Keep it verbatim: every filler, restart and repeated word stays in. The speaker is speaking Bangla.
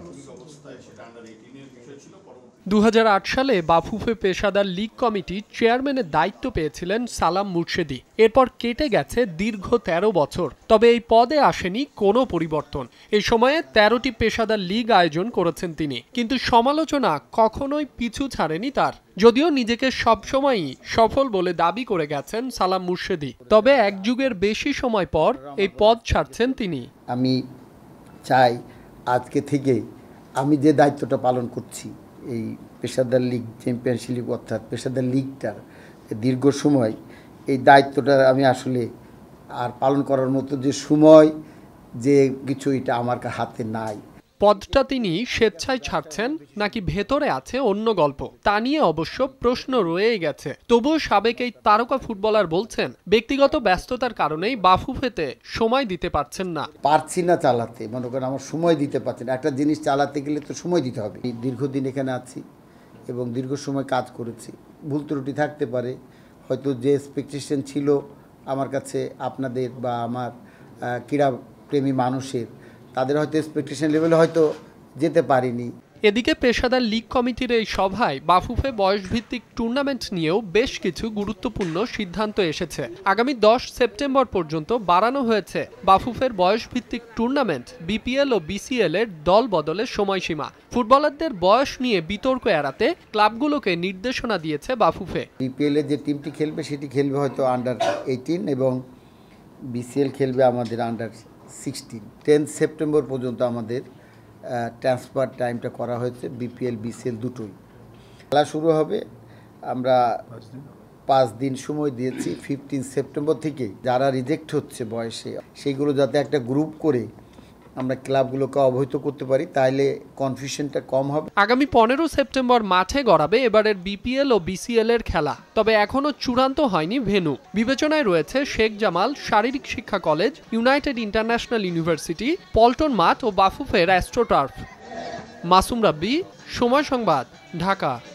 দু হাজার আট সালে বাফুফে পেশাদার লীগ কমিটির চেয়ারম্যানের দায়িত্ব পেয়েছিলেন সালাম মুর্শেদী। এরপর কেটে গেছে দীর্ঘ তেরো বছর, তবে এই পদে আসেনি কোনো পরিবর্তন। এই সময়ে তেরোটি পেশাদার লীগ আয়োজন করেছেন তিনি, কিন্তু সমালোচনা কখনোই পিছু ছাড়েনি তার। যদিও নিজেকে সবসময়ই সফল বলে দাবি করে গেছেন সালাম মুর্শেদী, তবে এক যুগের বেশি সময় পর এই পদ ছাড়ছেন তিনি। আমি চাই আজকে থেকে আমি যে দায়িত্বটা পালন করছি, এই পেশাদার লীগ চ্যাম্পিয়নশিপ লীগ অর্থাৎ পেশাদার লীগটার দীর্ঘ সময় এই দায়িত্বটা আমি আসলে আর পালন করার মতো যে সময় যে কিছু এটা আমার হাতে নাই। পদটা তিনি স্বেচ্ছায় ছাড়ছেন নাকি ভেতরে আছে অন্য গল্প, তা নিয়ে অবশ্য প্রশ্ন রয়েই গেছে। তবুও সাবেক এই তারকা ফুটবলার বলছেন, ব্যক্তিগত ব্যস্ততার কারণেই বাফুফেতে সময় দিতে পারছেন না। পারছি না চালাতে, মনে করেন আমার সময় দিতে পারছি না। একটা জিনিস চালাতে গেলে তো সময় দিতে হবে। দীর্ঘদিন এখানে আছি এবং দীর্ঘ সময় কাজ করেছি, ভুল ত্রুটি থাকতে পারে। হয়তো যে এক্সপেকটেশন ছিল আমার কাছে আপনাদের বা আমার ক্রীড়াপ্রেমী মানুষের, তাদের হয়তো এক্সপেকটেশন লেভেলে হয়তো যেতে পারিনি। এদিকে পেশাদার লীগ কমিটির এই সভায় বাফুফে বয়সভিত্তিক টুর্নামেন্ট নিয়েও বেশ কিছু গুরুত্বপূর্ণ সিদ্ধান্ত এসেছে। আগামী দশ সেপ্টেম্বর পর্যন্ত বাড়ানো হয়েছে বাফুফের বয়সভিত্তিক টুর্নামেন্ট, বিপিএল ও বিসিএল এর দল বদলের সময়সীমা। ফুটবলারদের বয়স নিয়ে বিতর্ক এড়াতে ক্লাবগুলোকে নির্দেশনা দিয়েছে বাফুফে। বিপিএল এর যে টিমটি খেলবে সেটি খেলবে হয়তো আন্ডার এইটিন এবং বিসিএল খেলবে আমাদের আন্ডার সিক্সটিন। টেন্থ সেপ্টেম্বর পর্যন্ত আমাদের ট্রান্সফার টাইমটা করা হয়েছে, বিপিএল বিসিএল দুটোই। খেলা শুরু হবে, আমরা পাঁচ দিন সময় দিয়েছি। ফিফটিন সেপ্টেম্বর থেকে যারা রিজেক্ট হচ্ছে বয়সে, সেইগুলো যাতে একটা গ্রুপ করে আমরা ক্লাবগুলোকে অবহিত করতে পারি, তাহলে কনফিউশনটা কম হবে। আগামী পনেরো সেপ্টেম্বর মাঠে গড়াবে এবারের বিপিএল ও বিসিএল এর খেলা, তবে এখনো চূড়ান্ত হয়নি ভেন্যু। বিবেচনায় রয়েছে শেখ জামাল শারীরিক শিক্ষা college, United International University, Paltan মাঠ ও বাফুফের অ্যাস্ট্রোটার্ফ। মাসুম রাব্বি, সময় সংবাদ, ঢাকা।